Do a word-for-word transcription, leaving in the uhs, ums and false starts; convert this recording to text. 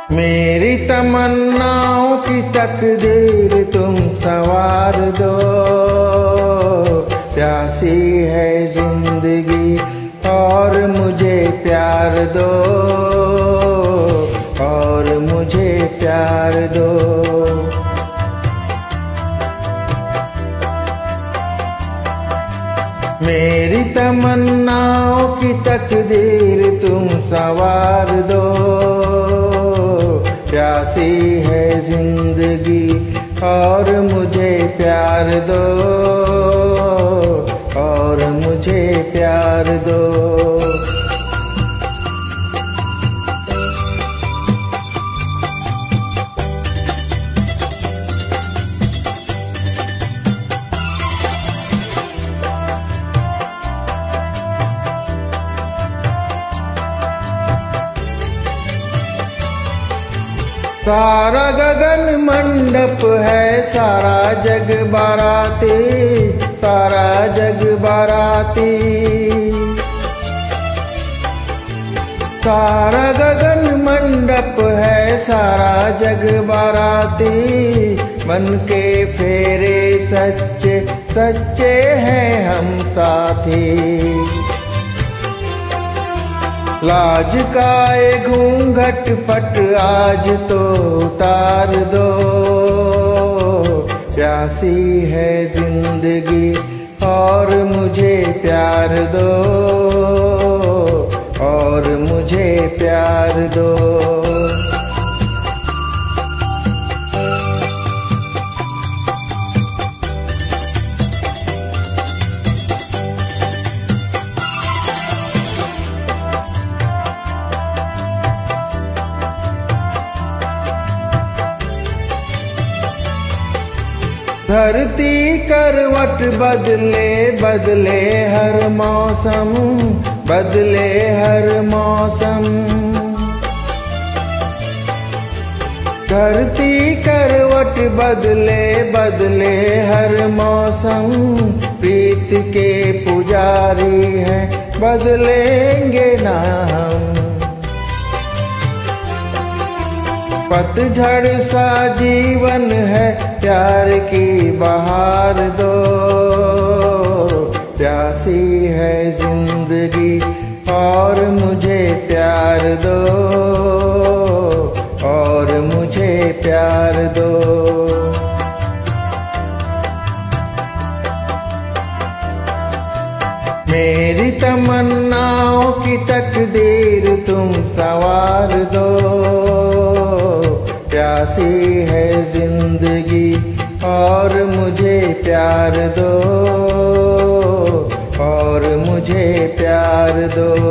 मेरी तमन्नाओं की तकदीर तुम संवार दो। प्यासी है जिंदगी और मुझे प्यार दो, और मुझे प्यार दो। मेरी तमन्नाओं की तकदीर तुम संवार दो। प्यासी है जिंदगी और मुझे प्यार दो, और मुझे प्यार दो। सारा गगन मंडप है, सारा जग बाराती, सारा जग बाराती। सारा गगन मंडप है, सारा जग बाराती। मन के फेरे सच्चे सच्चे हैं हम साथी। लाज का ये घूंघट पट आज तो उतार दो। प्यासी है जिंदगी और मुझे प्यार दो, और मुझे प्यार दो। धरती करवट बदले बदले हर मौसम, बदले हर मौसम। धरती करवट बदले बदले हर मौसम। प्रीत के पुजारी हैं बदलेंगे ना हम। पतझड़ सा जीवन है, प्यार की बहार दो। प्यासी है जिंदगी और मुझे प्यार दो, और मुझे प्यार दो। मेरी तमन्नाओं की तकदीर तुम संवार दो। प्यासी है जिंदगी और मुझे प्यार दो, और मुझे प्यार दो।